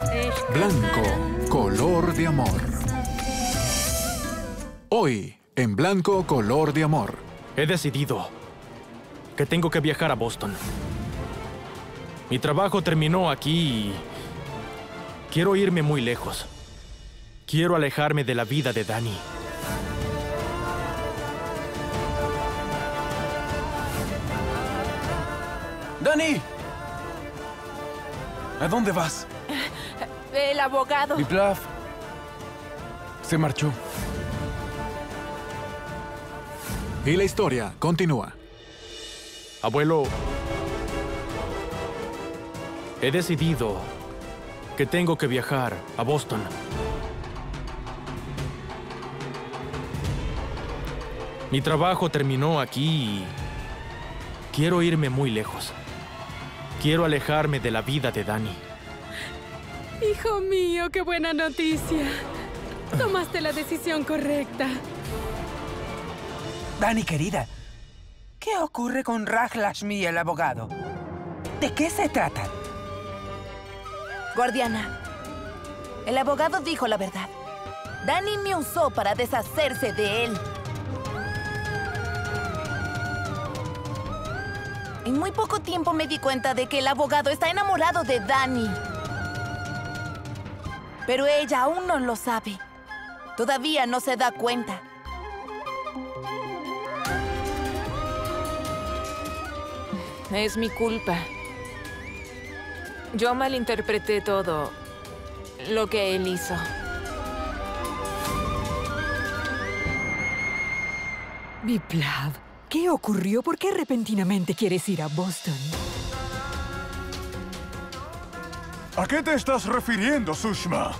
Blanco, color de amor. Hoy, en Blanco, color de amor. He decidido que tengo que viajar a Boston. Mi trabajo terminó aquí y quiero irme muy lejos. Quiero alejarme de la vida de Danny. ¡Danny! ¿A dónde vas? El abogado. Viplav se marchó. Y la historia continúa. Abuelo, he decidido que tengo que viajar a Boston. Mi trabajo terminó aquí y quiero irme muy lejos. Quiero alejarme de la vida de Danny. Hijo mío, qué buena noticia. Tomaste la decisión correcta. Danny, querida, ¿qué ocurre con Raj Lakshmi, el abogado? ¿De qué se trata? Guardiana, el abogado dijo la verdad. Danny me usó para deshacerse de él. En muy poco tiempo me di cuenta de que el abogado está enamorado de Danny. Pero ella aún no lo sabe. Todavía no se da cuenta. Es mi culpa. Yo malinterpreté todo lo que él hizo. Viplav, ¿qué ocurrió? ¿Por qué repentinamente quieres ir a Boston? ¿A qué te estás refiriendo, Sushma?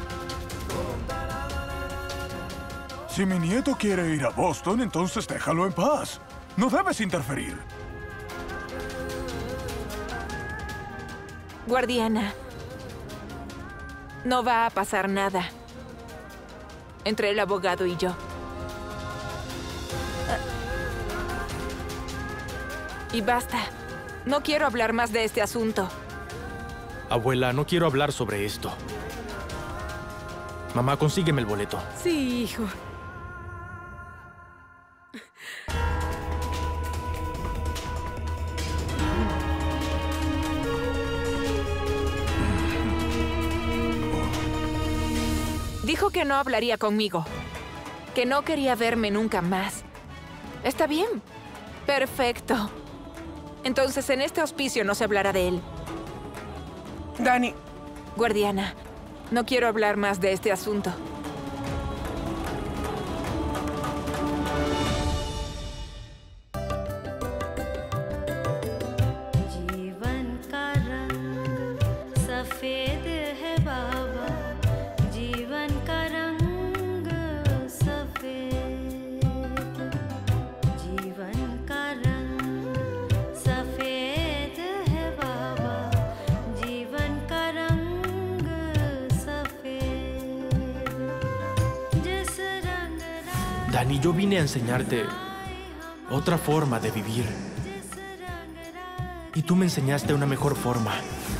Si mi nieto quiere ir a Boston, entonces déjalo en paz. No debes interferir. Guardiana, no va a pasar nada entre el abogado y yo. Y basta. No quiero hablar más de este asunto. Abuela, no quiero hablar sobre esto. Mamá, consígueme el boleto. Sí, hijo. Dijo que no hablaría conmigo. Que no quería verme nunca más. Está bien. Perfecto. Entonces, en este auspicio no se hablará de él. Danny. Guardiana, no quiero hablar más de este asunto. Danny, yo vine a enseñarte otra forma de vivir. Y tú me enseñaste una mejor forma.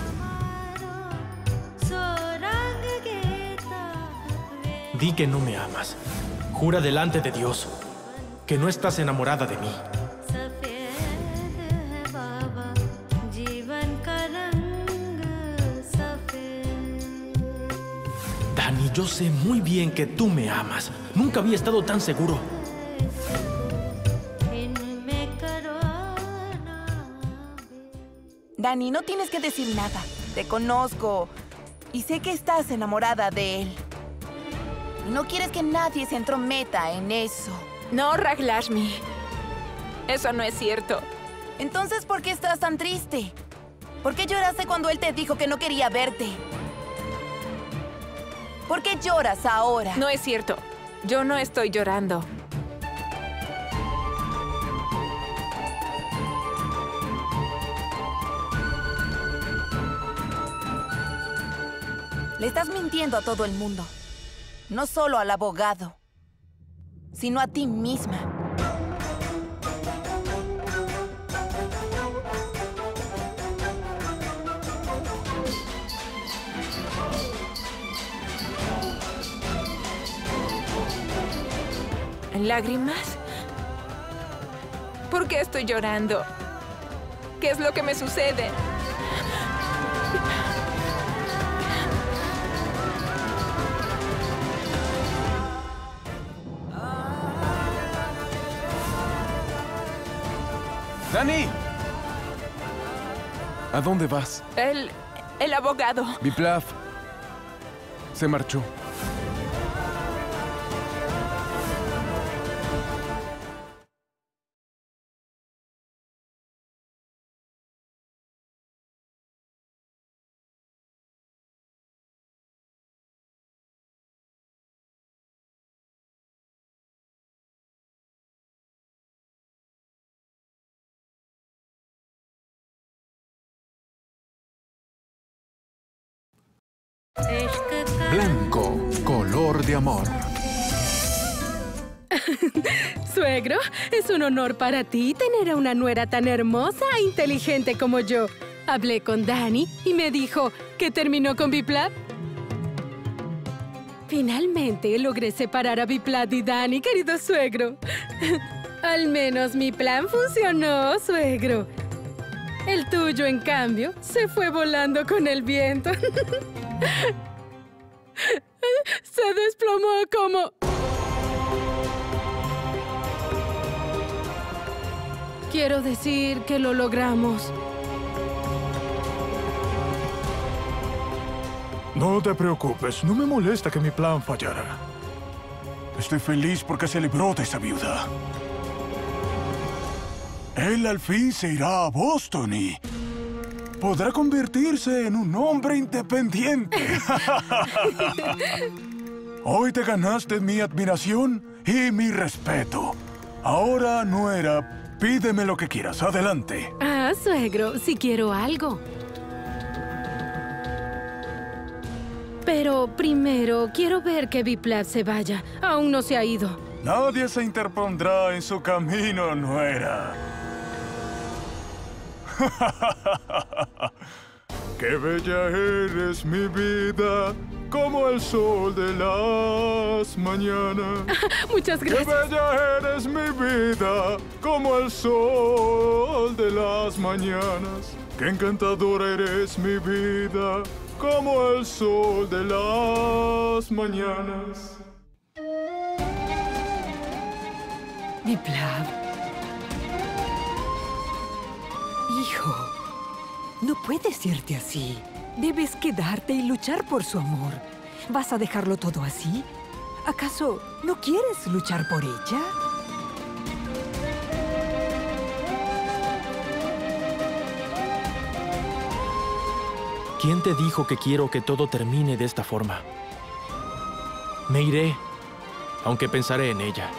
Di que no me amas. Jura delante de Dios que no estás enamorada de mí. Danny, yo sé muy bien que tú me amas. Nunca había estado tan seguro. Danny, no tienes que decir nada. Te conozco y sé que estás enamorada de él. Y no quieres que nadie se entrometa en eso. No, Raj Lakshmi. Eso no es cierto. Entonces, ¿por qué estás tan triste? ¿Por qué lloraste cuando él te dijo que no quería verte? ¿Por qué lloras ahora? No es cierto. Yo no estoy llorando. Le estás mintiendo a todo el mundo. No solo al abogado, sino a ti misma. ¿Lágrimas? ¿Por qué estoy llorando? ¿Qué es lo que me sucede? ¡Dani! ¿A dónde vas? El abogado. Viplav se marchó. Blanco, color de amor. Suegro, es un honor para ti tener a una nuera tan hermosa e inteligente como yo. Hablé con Dani y me dijo que terminó con Viplav. Finalmente logré separar a Viplav y Dani, querido suegro. Al menos mi plan funcionó, suegro. El tuyo, en cambio, se fue volando con el viento. Se desplomó como... Quiero decir que lo logramos. No te preocupes, no me molesta que mi plan fallara. Estoy feliz porque se libró de esa viuda. Él al fin se irá a Boston y podrá convertirse en un hombre independiente. Hoy te ganaste mi admiración y mi respeto. Ahora, nuera, pídeme lo que quieras. Adelante. Ah, suegro, si quiero algo. Pero primero quiero ver que Viplav se vaya. Aún no se ha ido. Nadie se interpondrá en su camino, nuera. ¡Qué bella eres, mi vida! Como el sol de las mañanas. Muchas gracias. ¡Qué bella eres, mi vida! Como el sol de las mañanas. ¡Qué encantadora eres, mi vida! Como el sol de las mañanas. Viplav. Hijo, no puedes irte así. Debes quedarte y luchar por su amor. ¿Vas a dejarlo todo así? ¿Acaso no quieres luchar por ella? ¿Quién te dijo que quiero que todo termine de esta forma? Me iré, aunque pensaré en ella.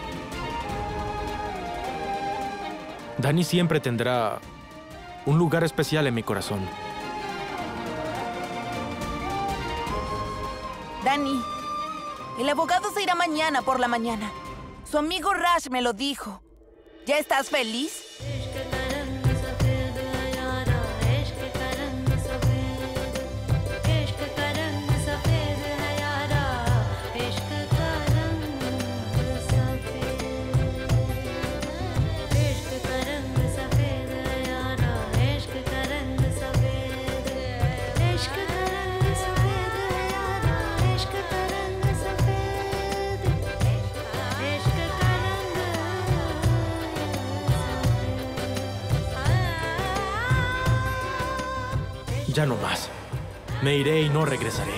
Dani siempre tendrá un lugar especial en mi corazón. Dani, el abogado se irá mañana por la mañana. Su amigo Rash me lo dijo. ¿Ya estás feliz? Ya no más. Me iré y no regresaré.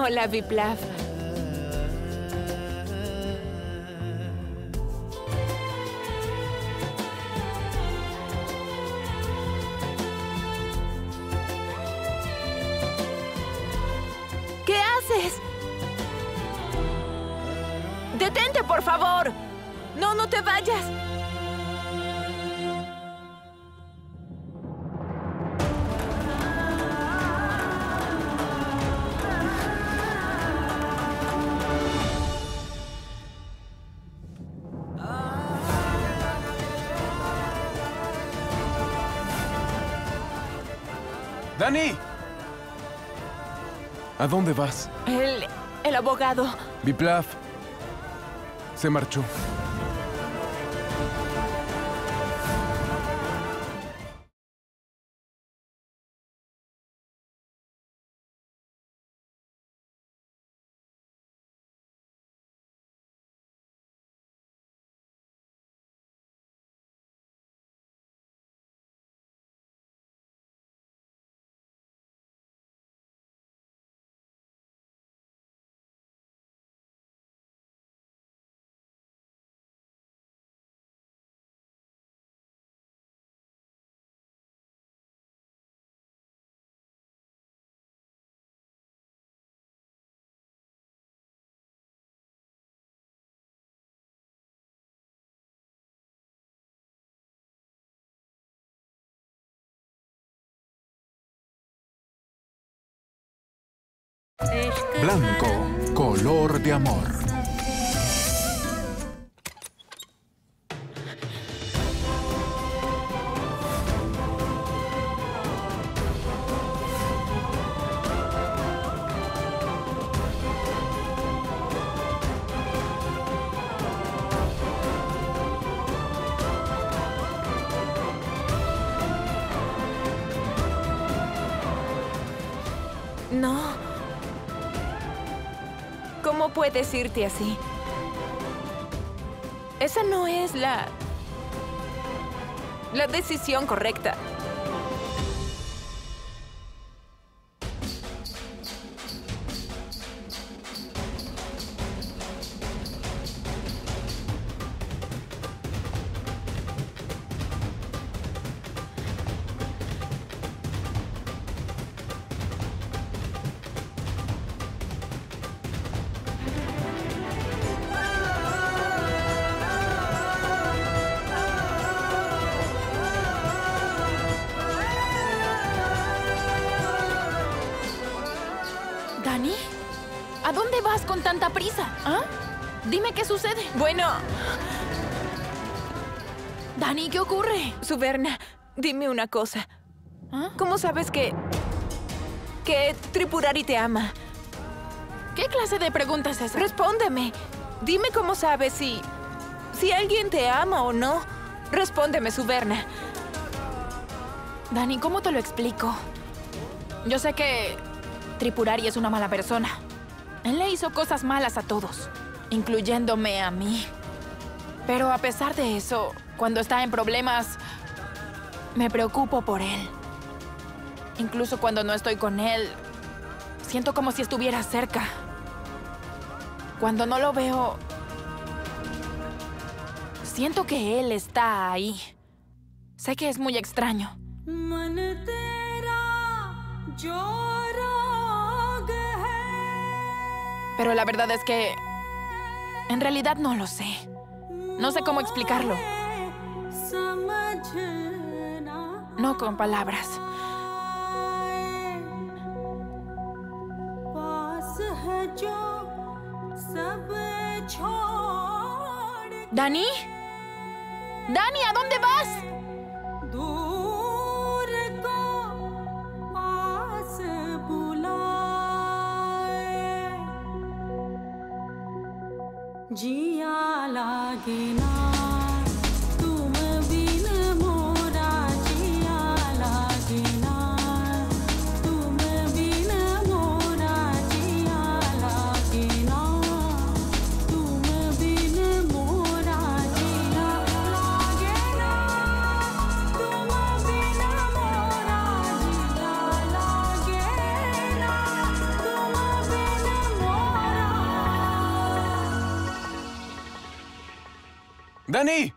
Hola, Viplav. ¿Qué haces? ¡Detente, por favor! ¡No, no te vayas! ¡Dani! ¿A dónde vas? El abogado. Viplav se marchó. Blanco, color de amor. No. ¿Cómo puedes irte así? Esa no es la decisión correcta. ¿Dani? ¿A dónde vas con tanta prisa? ¿Ah? Dime qué sucede. Bueno... Dani, ¿qué ocurre? Suverna, dime una cosa. ¿Ah? ¿Cómo sabes que Tripurari te ama? ¿Qué clase de pregunta es esa? Respóndeme. Dime cómo sabes si alguien te ama o no. Respóndeme, Suverna. Dani, ¿cómo te lo explico? Yo sé que Tripurari es una mala persona. Él le hizo cosas malas a todos, incluyéndome a mí. Pero a pesar de eso, cuando está en problemas, me preocupo por él. Incluso cuando no estoy con él, siento como si estuviera cerca. Cuando no lo veo, siento que él está ahí. Sé que es muy extraño. Pero la verdad es que en realidad no lo sé. No sé cómo explicarlo. No con palabras. ¿Dani? ¡Dani! ¿A dónde vas? जिया लागे ना तुम बिन मोरा जिया लागे ना तुम बिन मोरा जिया लागे ना तुम बिन मोरा जिया लागे ना तुम बिन मोरा जिया लागे ना तुम बिन ¡Dani!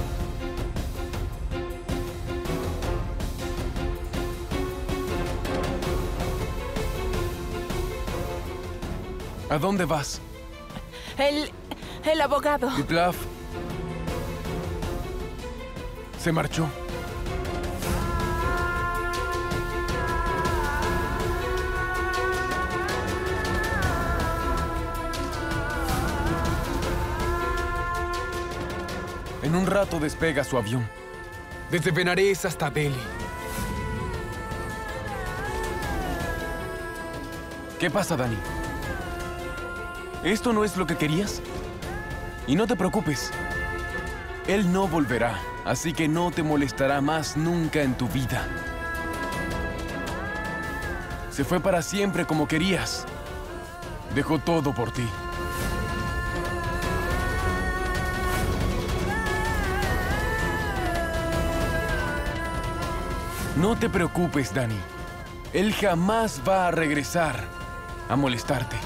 ¿A dónde vas? El abogado. Viplav se marchó. En un rato despega su avión. Desde Benares hasta Delhi. ¿Qué pasa, Dani? ¿Esto no es lo que querías? Y no te preocupes. Él no volverá, así que no te molestará más nunca en tu vida. Se fue para siempre como querías. Dejó todo por ti. No te preocupes, Dani. Él jamás va a regresar a molestarte.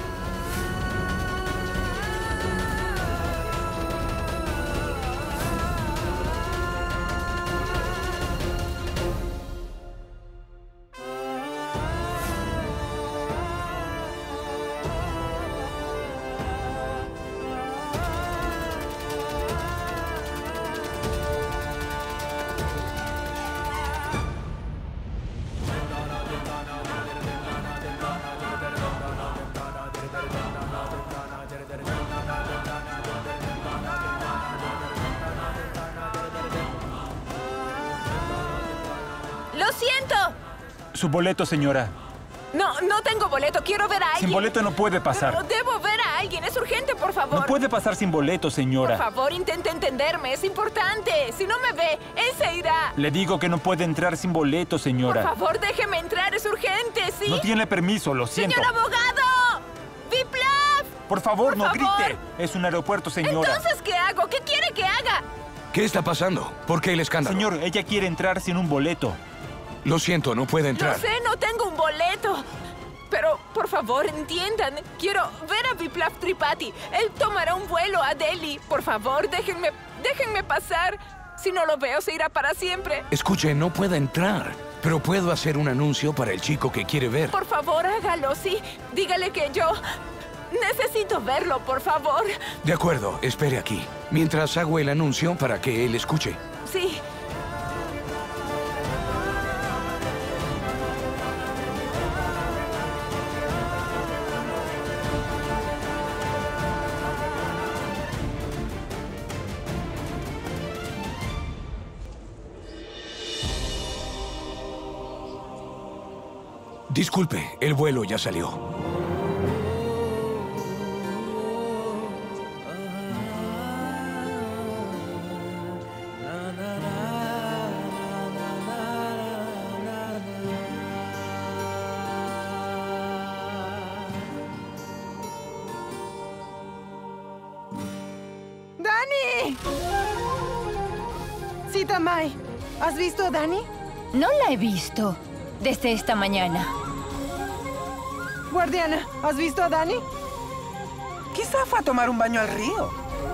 ¡Lo siento! Su boleto, señora. No tengo boleto. Quiero ver a alguien. Sin boleto no puede pasar. Pero debo ver a alguien. Es urgente, por favor. No puede pasar sin boleto, señora. Por favor, intente entenderme. Es importante. Si no me ve, él se irá. Le digo que no puede entrar sin boleto, señora. Por favor, déjeme entrar. Es urgente, ¿sí? No tiene permiso, lo siento. ¡Señor abogado! ¡Viplav! Por favor, Por no favor. grite. Es un aeropuerto, señora. Entonces, ¿qué hago? ¿Qué quiere que haga? ¿Qué está pasando? ¿Por qué el escándalo? Señor, ella quiere entrar sin un boleto. Lo siento, no puede entrar. No sé, no tengo un boleto. Pero, por favor, entiendan. Quiero ver a Viplav Tripathi. Él tomará un vuelo a Delhi. Por favor, déjenme pasar. Si no lo veo, se irá para siempre. Escuche, no puede entrar. Pero puedo hacer un anuncio para el chico que quiere ver. Por favor, hágalo, sí. Dígale que yo necesito verlo, por favor. De acuerdo, espere aquí. Mientras hago el anuncio para que él escuche. Sí. Disculpe, el vuelo ya salió. ¡Dani! Sita Mai, ¿has visto a Dani? No la he visto desde esta mañana. Guardiana, ¿has visto a Dani? Quizá fue a tomar un baño al río.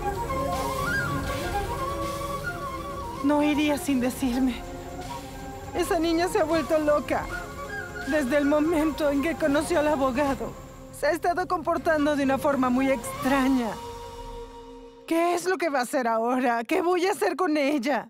No iría sin decirme. Esa niña se ha vuelto loca. Desde el momento en que conoció al abogado, se ha estado comportando de una forma muy extraña. ¿Qué es lo que va a hacer ahora? ¿Qué voy a hacer con ella?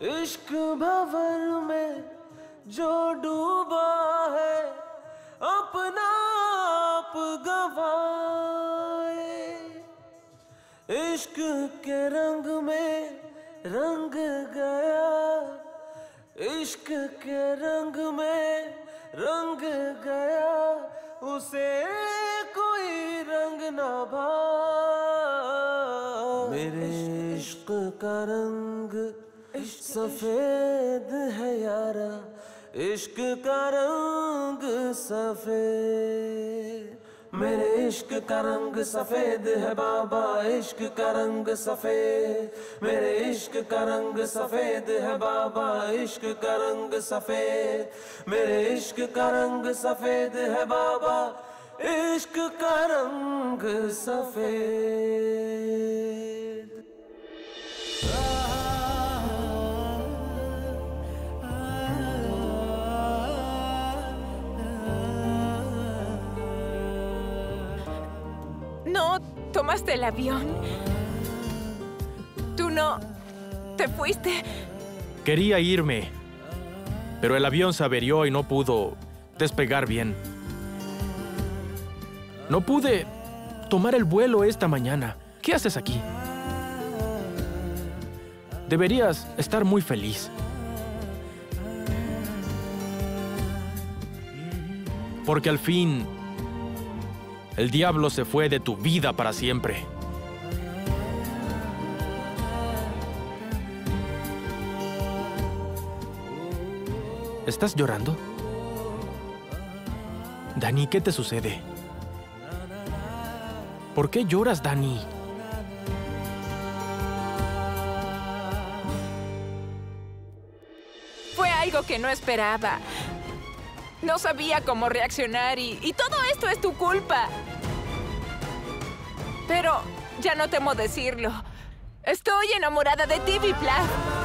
इश्क भंवर में जो डूबा है अपना आप गवाए इश्क के रंग में रंग गया इश्क के रंग में रंग गया उसे कोई रंग ना भाए मेरे इश्क का रंग सफेद है यारा इश्क का रंग सफेद मेरे इश्क का रंग सफेद है बाबा इश्क का रंग सफेद मेरे इश्क का रंग सफेद है बाबा इश्क का रंग सफेद मेरे इश्क का रंग सफेद है बाबा इश्क का रंग सफेद No tomaste el avión. Tú no te fuiste. Quería irme, pero el avión se averió y no pudo despegar bien. No pude tomar el vuelo esta mañana. ¿Qué haces aquí? Deberías estar muy feliz. Porque al fin, el diablo se fue de tu vida para siempre. ¿Estás llorando? Dani, ¿qué te sucede? ¿Por qué lloras, Dani? Fue algo que no esperaba. No sabía cómo reaccionar y todo esto es tu culpa. Pero ya no temo decirlo. Estoy enamorada de ti, Viplav.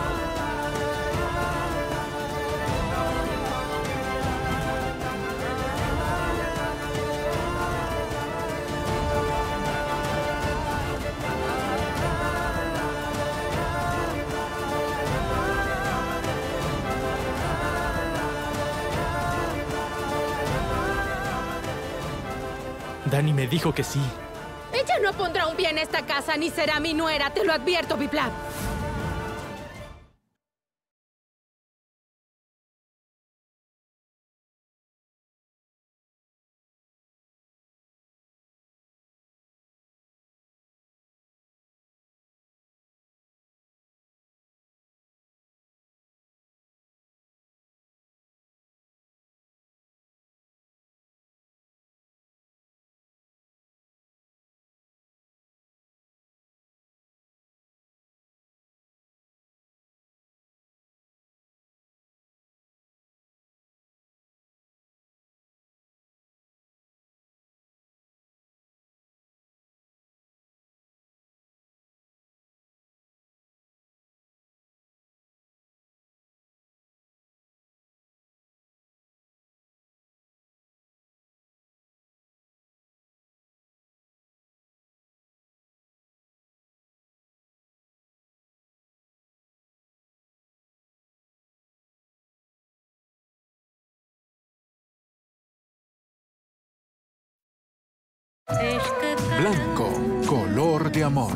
Dani me dijo que sí. Ella no pondrá un pie en esta casa ni será mi nuera, te lo advierto, Viplav. Blanco, color de amor.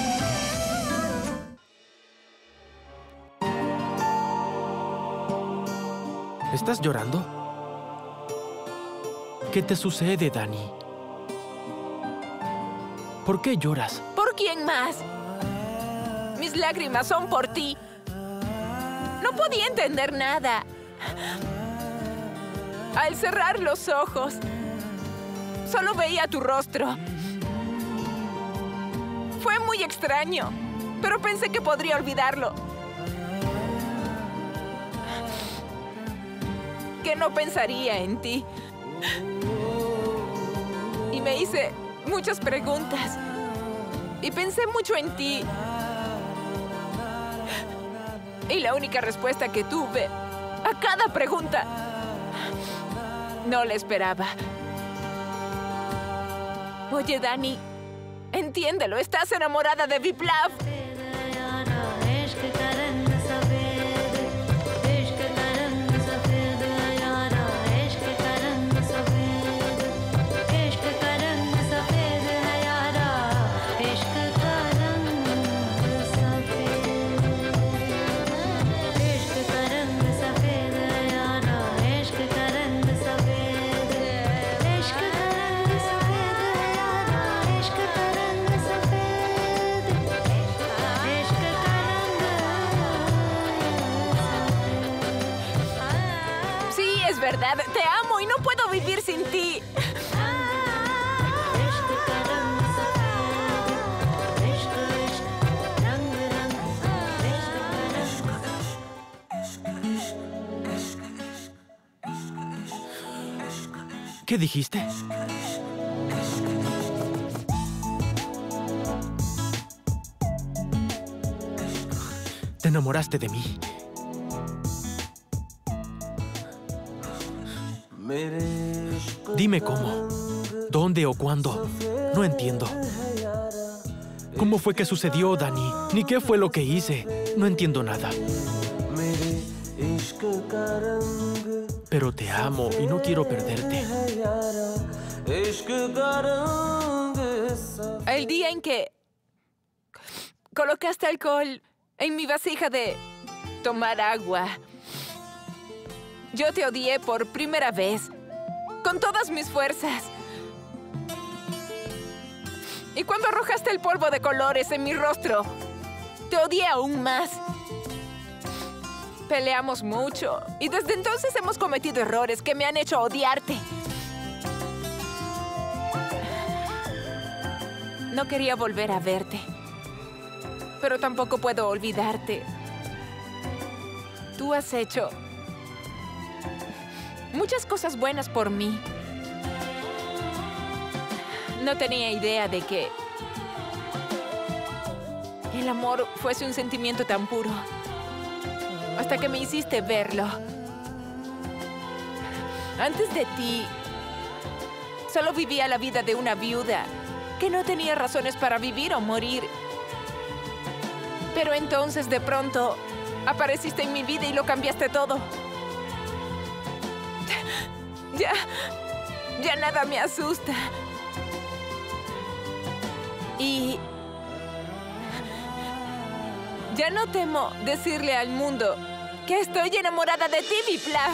¿Estás llorando? ¿Qué te sucede, Dani? ¿Por qué lloras? ¿Por quién más? Mis lágrimas son por ti. No podía entender nada. Al cerrar los ojos, solo veía tu rostro. Fue muy extraño, pero pensé que podría olvidarlo. Que no pensaría en ti. Y me hice muchas preguntas. Y pensé mucho en ti. Y la única respuesta que tuve a cada pregunta no la esperaba. Oye, Dani, entiéndelo, estás enamorada de Viplav. verdad. Te amo y no puedo vivir sin ti. ¿Qué dijiste? Te enamoraste de mí. Dime cómo, dónde o cuándo. No entiendo. ¿Cómo fue que sucedió, Dani? Ni qué fue lo que hice. No entiendo nada. Pero te amo y no quiero perderte. El día en que colocaste alcohol en mi vasija de tomar agua, yo te odié por primera vez, con todas mis fuerzas. Y cuando arrojaste el polvo de colores en mi rostro, te odié aún más. Peleamos mucho y desde entonces hemos cometido errores que me han hecho odiarte. No quería volver a verte, pero tampoco puedo olvidarte. Tú has hecho muchas cosas buenas por mí. No tenía idea de que el amor fuese un sentimiento tan puro, hasta que me hiciste verlo. Antes de ti, solo vivía la vida de una viuda que no tenía razones para vivir o morir. Pero entonces, de pronto, apareciste en mi vida y lo cambiaste todo. Ya nada me asusta. Y ya no temo decirle al mundo que estoy enamorada de ti, Viplav.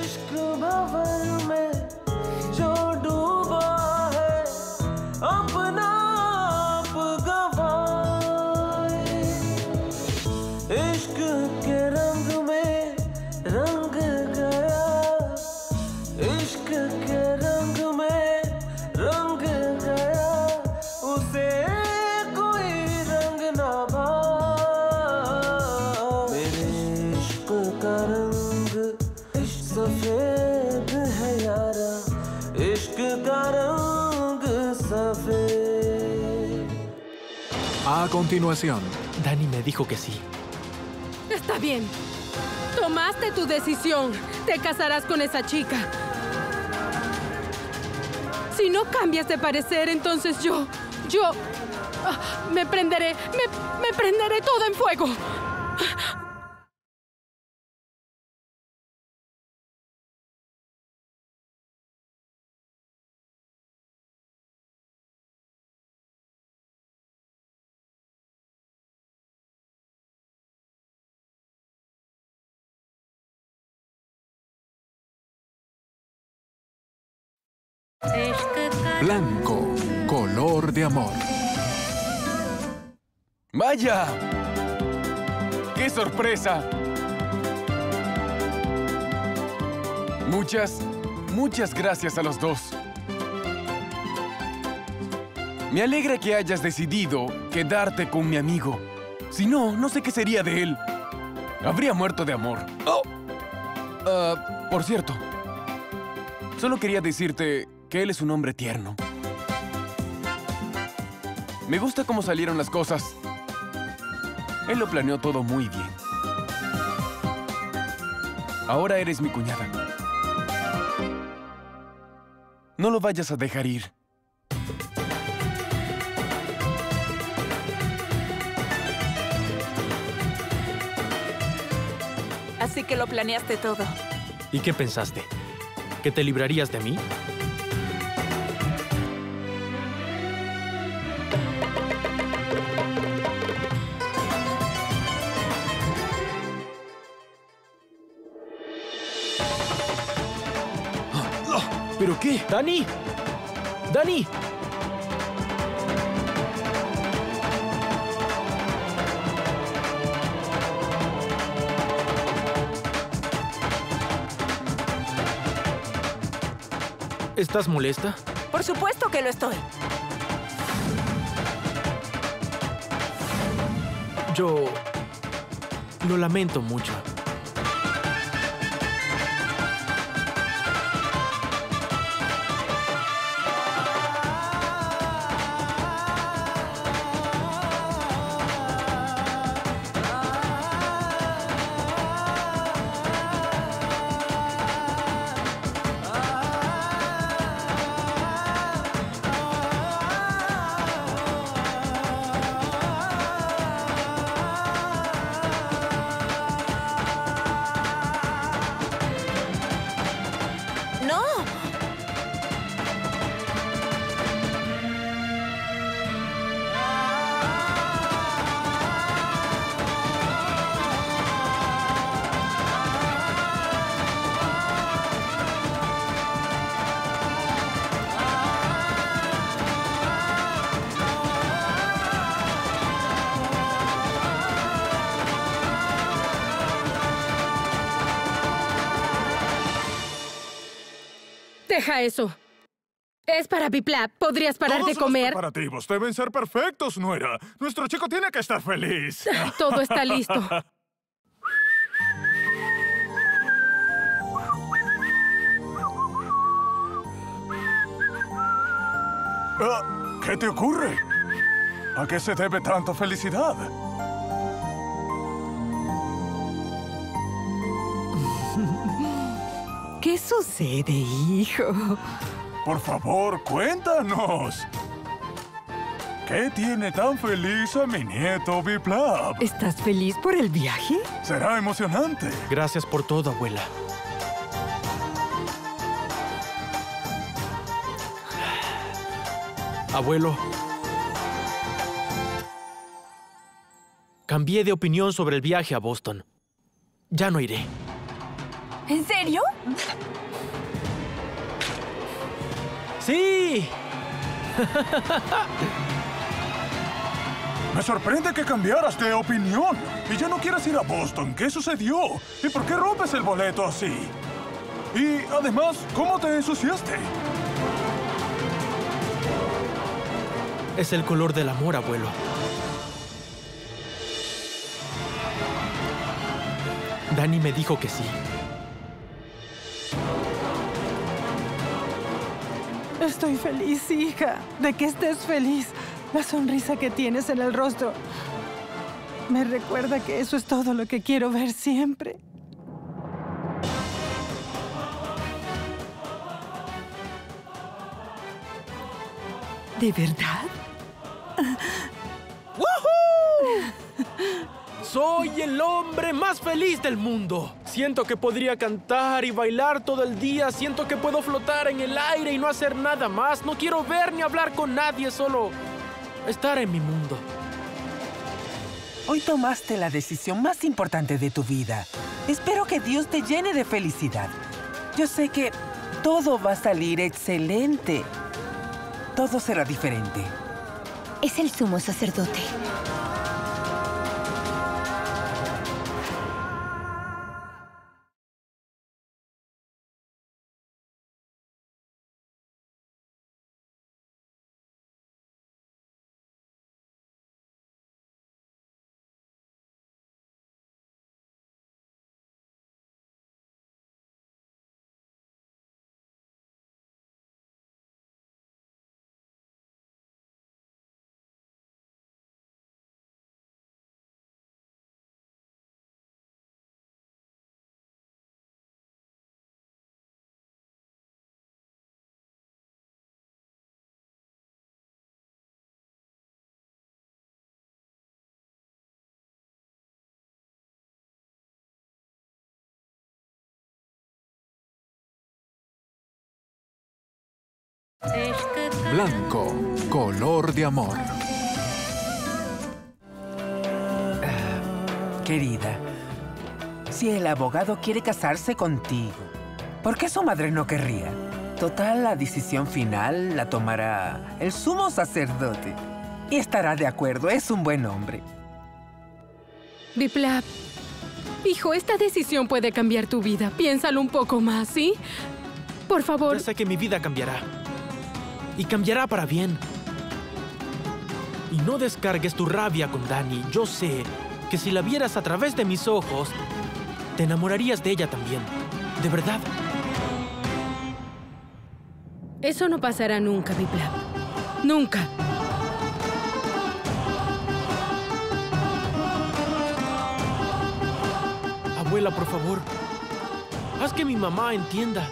A continuación, Dani me dijo que sí. Está bien. Tomaste tu decisión. Te casarás con esa chica. Si no cambias de parecer, entonces me prenderé todo en fuego. blanco, color de amor. ¡Vaya! ¡Qué sorpresa! Muchas gracias a los dos. Me alegra que hayas decidido quedarte con mi amigo. Si no, no sé qué sería de él. Habría muerto de amor. ¡Oh! Por cierto, solo quería decirte que él es un hombre tierno. Me gusta cómo salieron las cosas. Él lo planeó todo muy bien. Ahora eres mi cuñada. No lo vayas a dejar ir. Así que lo planeaste todo. ¿Y qué pensaste? ¿Que te librarías de mí? ¿Pero qué? ¡Dani! ¡Dani! ¿Estás molesta? Por supuesto que lo estoy. Yo lo lamento mucho. Deja eso. Es para Biplab. ¿Podrías parar de comer? Los preparativos deben ser perfectos, nuera. Nuestro chico tiene que estar feliz. Todo está listo. ¿Qué te ocurre? ¿A qué se debe tanta felicidad? ¿Qué sucede, hijo? Por favor, cuéntanos. ¿Qué tiene tan feliz a mi nieto Biplab? ¿Estás feliz por el viaje? Será emocionante. Gracias por todo, abuela. Abuelo. Cambié de opinión sobre el viaje a Boston. Ya no iré. ¿En serio? ¡Sí! Me sorprende que cambiaras de opinión. Y ya no quieres ir a Boston. ¿Qué sucedió? ¿Y por qué rompes el boleto así? Y además, ¿cómo te ensuciaste? Es el color del amor, abuelo. Dani me dijo que sí. Estoy feliz, hija, de que estés feliz. La sonrisa que tienes en el rostro me recuerda que eso es todo lo que quiero ver siempre. ¿De verdad? ¡Woohoo! Soy el hombre más feliz del mundo. Siento que podría cantar y bailar todo el día. Siento que puedo flotar en el aire y no hacer nada más. No quiero ver ni hablar con nadie, solo estar en mi mundo. Hoy tomaste la decisión más importante de tu vida. Espero que Dios te llene de felicidad. Yo sé que todo va a salir excelente. Todo será diferente. Es el sumo sacerdote. Blanco, color de amor. Querida, si el abogado quiere casarse contigo, ¿por qué su madre no querría? Total, la decisión final la tomará el sumo sacerdote. Y estará de acuerdo, es un buen hombre. Biplab, hijo, esta decisión puede cambiar tu vida. Piénsalo un poco más, ¿sí? Por favor. Ya sé que mi vida cambiará. Y cambiará para bien. Y no descargues tu rabia con Dani. Yo sé que si la vieras a través de mis ojos, te enamorarías de ella también. De verdad. Eso no pasará nunca, Biplab. Nunca. Abuela, por favor. Haz que mi mamá entienda.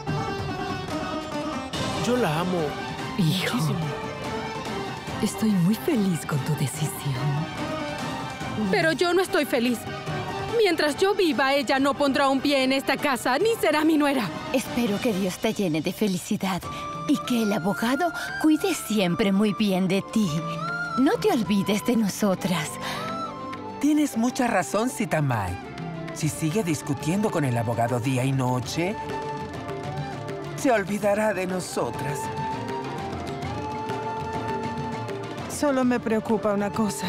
Yo la amo. Hijo, muchísimo. Estoy muy feliz con tu decisión. Pero yo no estoy feliz. Mientras yo viva, ella no pondrá un pie en esta casa, ni será mi nuera. Espero que Dios te llene de felicidad y que el abogado cuide siempre muy bien de ti. No te olvides de nosotras. Tienes mucha razón, Sitamay. Si sigue discutiendo con el abogado día y noche, se olvidará de nosotras. Solo me preocupa una cosa.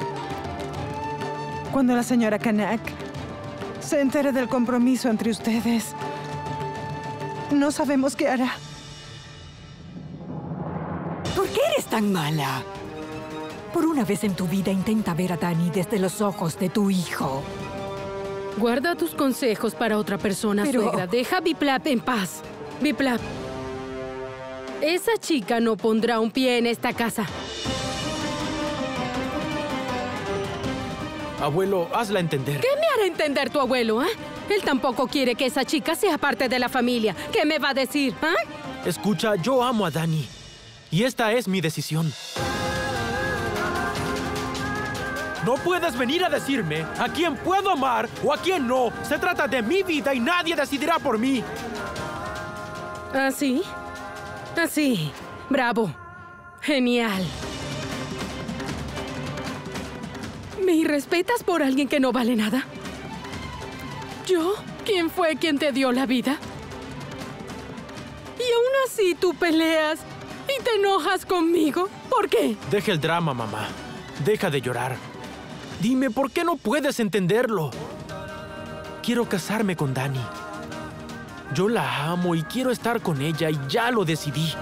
Cuando la señora Kanak se entere del compromiso entre ustedes, no sabemos qué hará. ¿Por qué eres tan mala? Por una vez en tu vida intenta ver a Dani desde los ojos de tu hijo. Guarda tus consejos para otra persona, suegra. Deja a Biplab en paz. Biplab, esa chica no pondrá un pie en esta casa. Abuelo, hazla entender. ¿Qué me hará entender tu abuelo, Él tampoco quiere que esa chica sea parte de la familia. ¿Qué me va a decir, Escucha, yo amo a Dani. Y esta es mi decisión. No puedes venir a decirme a quién puedo amar o a quién no. Se trata de mi vida y nadie decidirá por mí. ¿Así? Así. Bravo. Genial. ¿Me irrespetas por alguien que no vale nada? ¿Yo? ¿Quién fue quien te dio la vida? Y aún así tú peleas y te enojas conmigo. ¿Por qué? Deja el drama, mamá. Deja de llorar. Dime, ¿por qué no puedes entenderlo? Quiero casarme con Dani. Yo la amo y quiero estar con ella y ya lo decidí.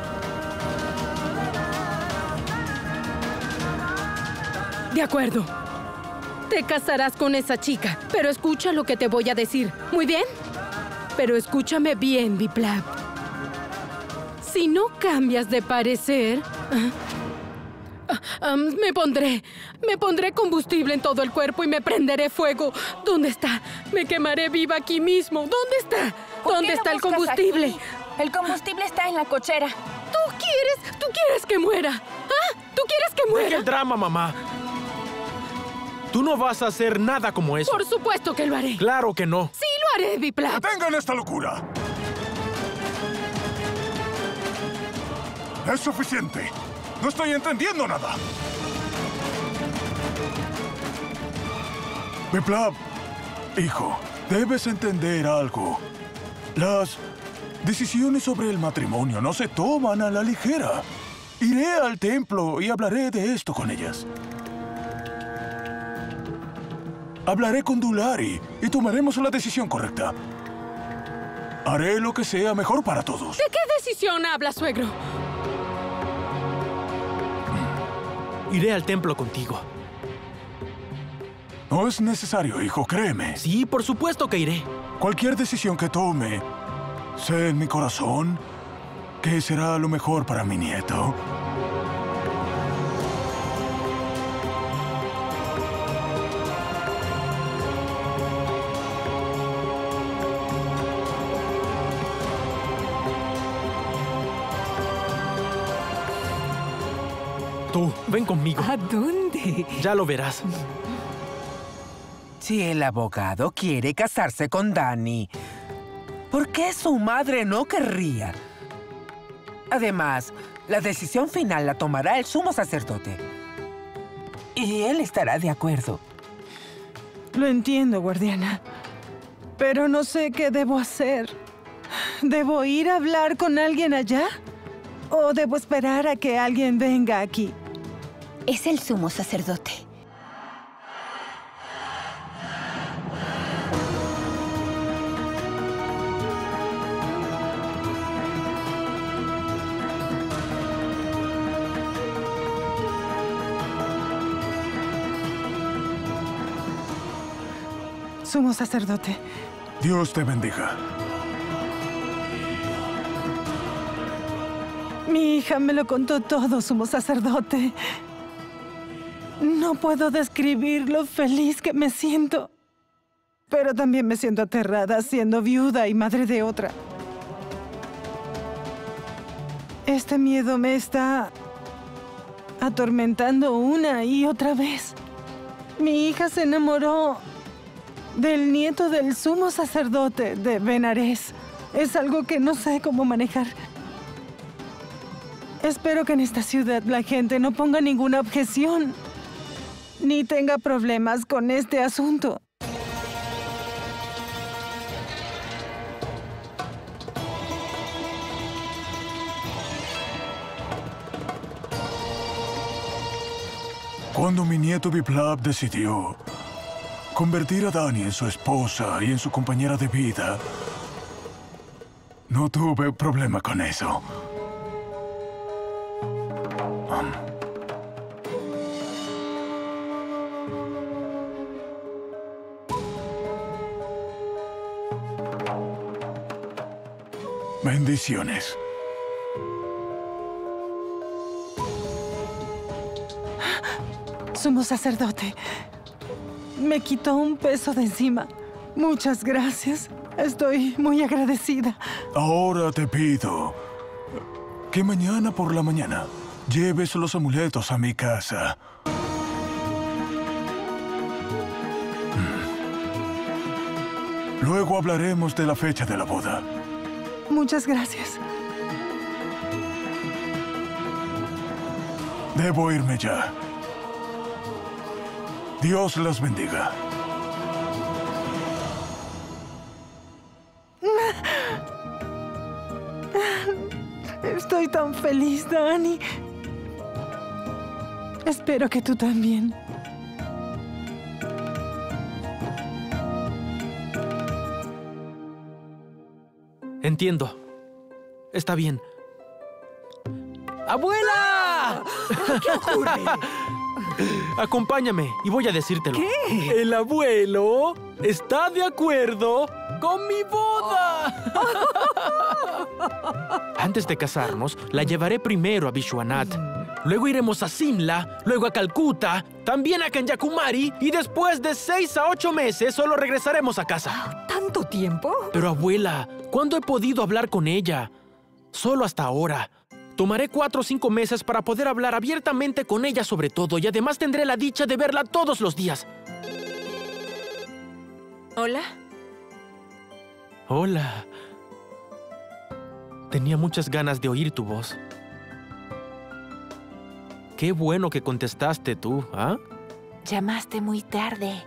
De acuerdo. Te casarás con esa chica, pero escucha lo que te voy a decir. ¿Muy bien? Pero escúchame bien, Biplab. Si no cambias de parecer... Me pondré combustible en todo el cuerpo y me prenderé fuego. ¿Dónde está? Me quemaré viva aquí mismo. ¿Dónde está? ¿Dónde está el combustible? Aquí? El combustible está en la cochera. ¿Tú quieres que muera? ¿Tú quieres que muera? Deja el drama, mamá. Tú no vas a hacer nada como eso. Por supuesto que lo haré. Claro que no. Sí, lo haré, Biplab. ¡Detengan esta locura! Es suficiente. No estoy entendiendo nada. Biplab, hijo, debes entender algo. Las decisiones sobre el matrimonio no se toman a la ligera. Iré al templo y hablaré de esto con ellas. Hablaré con Dulari y tomaremos la decisión correcta. Haré lo que sea mejor para todos. ¿De qué decisión habla, suegro? Iré al templo contigo. No es necesario, hijo, créeme. Sí, por supuesto que iré. Cualquier decisión que tome, sé en mi corazón que será lo mejor para mi nieto. Tú, ven conmigo. ¿A dónde? Ya lo verás. Si el abogado quiere casarse con Dani, ¿por qué su madre no querría? Además, la decisión final la tomará el sumo sacerdote. Y él estará de acuerdo. Lo entiendo, guardiana. Pero no sé qué debo hacer. ¿Debo ir a hablar con alguien allá? ¿O debo esperar a que alguien venga aquí? Es el sumo sacerdote. sumo sacerdote. Dios te bendiga. Mi hija me lo contó todo, sumo sacerdote. No puedo describir lo feliz que me siento. Pero también me siento aterrada siendo viuda y madre de otra. Este miedo me está atormentando una y otra vez. Mi hija se enamoró del nieto del sumo sacerdote de Benares. Es algo que no sé cómo manejar. Espero que en esta ciudad la gente no ponga ninguna objeción ni tenga problemas con este asunto. Cuando mi nieto Biplab decidió convertir a Dani en su esposa y en su compañera de vida, no tuve problema con eso. Bendiciones. Sumo sacerdote, me quitó un peso de encima. Muchas gracias. Estoy muy agradecida. Ahora te pido que mañana por la mañana lleves los amuletos a mi casa. Luego hablaremos de la fecha de la boda. Muchas gracias. Debo irme ya. Dios los bendiga. Estoy tan feliz, Dani. Espero que tú también. Entiendo. Está bien. ¡Abuela! ¿Qué ocurre? Acompáñame y voy a decírtelo. ¿Qué? El abuelo está de acuerdo con mi boda. Antes de casarnos, la llevaré primero a Vishwanath. Luego iremos a Simla, luego a Calcuta, también a Kanyakumari y después de 6 a 8 meses solo regresaremos a casa. ¿Tanto tiempo? Pero abuela, ¿cuándo he podido hablar con ella? Solo hasta ahora. Tomaré 4 o 5 meses para poder hablar abiertamente con ella sobre todo y además tendré la dicha de verla todos los días. ¿Hola? Hola. Tenía muchas ganas de oír tu voz. Qué bueno que contestaste tú, ¿ah? Llamaste muy tarde.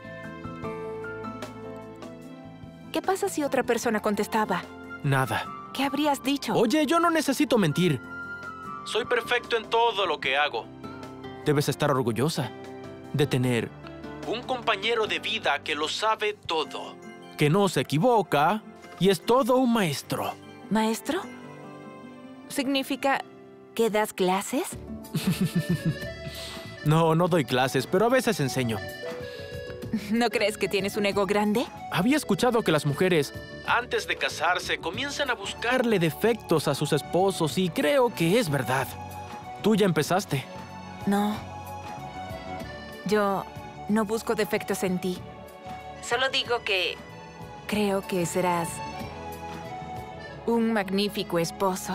¿Qué pasa si otra persona contestaba? Nada. ¿Qué habrías dicho? Oye, yo no necesito mentir. Soy perfecto en todo lo que hago. Debes estar orgullosa de tener un compañero de vida que lo sabe todo, que no se equivoca y es todo un maestro. ¿Maestro? ¿Significa que das clases? No, no doy clases, pero a veces enseño. ¿No crees que tienes un ego grande? Había escuchado que las mujeres, antes de casarse, comienzan a buscarle defectos a sus esposos y creo que es verdad. ¿Tú ya empezaste? No. Yo no busco defectos en ti. Solo digo que creo que serás un magnífico esposo.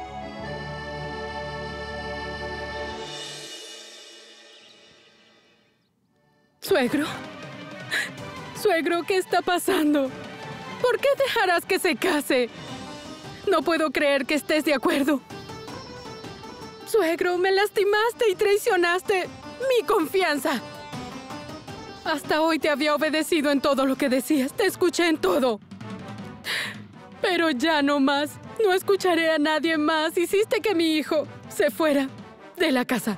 Suegro. Suegro, ¿qué está pasando? ¿Por qué dejarás que se case? No puedo creer que estés de acuerdo. Suegro, me lastimaste y traicionaste mi confianza. Hasta hoy te había obedecido en todo lo que decías. Te escuché en todo. Pero ya no más. No escucharé a nadie más. Hiciste que mi hijo se fuera de la casa.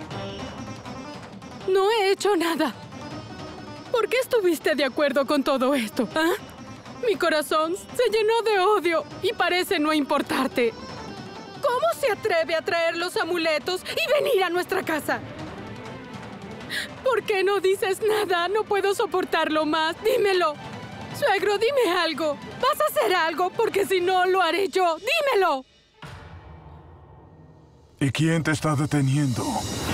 No he hecho nada. ¿Por qué estuviste de acuerdo con todo esto? ¿Ah? Mi corazón se llenó de odio y parece no importarte. ¿Cómo se atreve a traer los amuletos y venir a nuestra casa? ¿Por qué no dices nada? No puedo soportarlo más. Dímelo. Suegro, dime algo. ¿Vas a hacer algo? Porque si no, lo haré yo. ¡Dímelo! ¿Y quién te está deteniendo?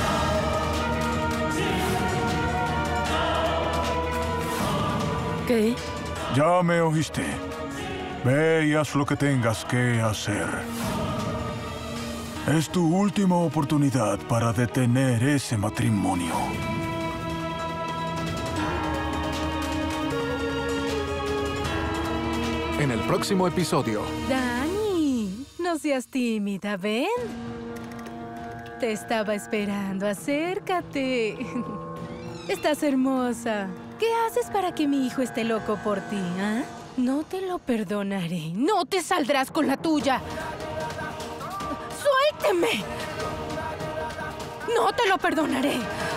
¿Qué? Ya me oíste. Ve y haz lo que tengas que hacer. Es tu última oportunidad para detener ese matrimonio. En el próximo episodio. Dani, no seas tímida, ¿ven? Te estaba esperando, acércate. Estás hermosa. ¿Qué haces para que mi hijo esté loco por ti, ah? No te lo perdonaré. No te saldrás con la tuya. ¡Suélteme! No te lo perdonaré.